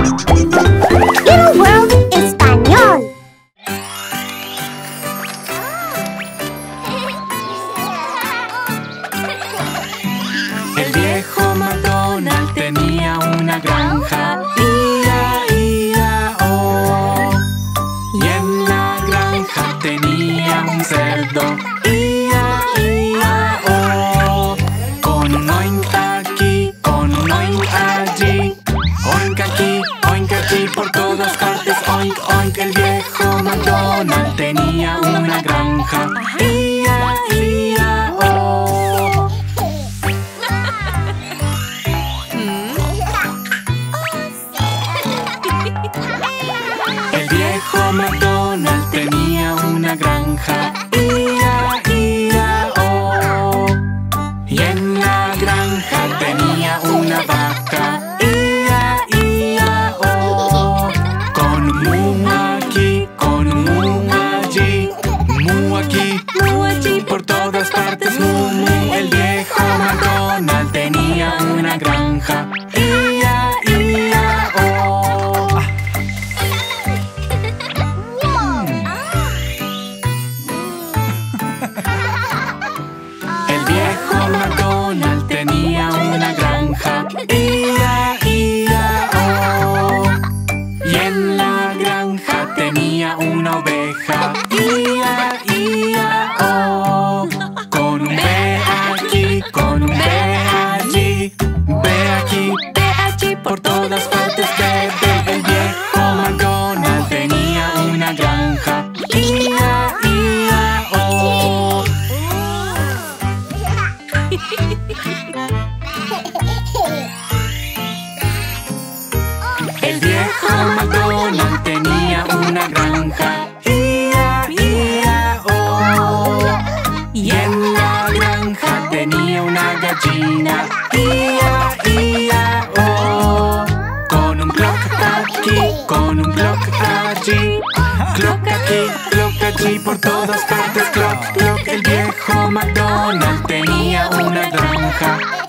Little World Español. El viejo McDonald tenía una granja, I-A-I-A-O. Y en la granja tenía un cerdo, I-A-I-A-O. Con un oink aquí, con un oink allí, oink aquí, por todas partes, oink, oink. El viejo McDonald tenía una granja, I-A-I-A-O. El viejo McDonald tenía una granja, I-A-I-A-O. Y en la granja tenía una vaca, I-A-I-A-O. Con un mu aquí, con un mu allí, mu aquí, por todas partes, mu, mu. El viejo McDonald tenía una granja, I-A-I-A-O. El viejo McDonald tenía una granja, I-A-I-A-O. Y en la granja tenía una oveja, I-A-I-A-O. Con un B aquí, con un B allí, B aquí, por todas partes, B, B. El viejo McDonald tenía una granja, I-A-I-A-O. El viejo McDonald tenía una granja, I-A-I-A-O. Y en la granja tenía una gallina, I-A-I-A-O. Con un clock aquí, con un clock allí, clock allí, por todas partes, clock, clock. El viejo McDonald tenía una granja,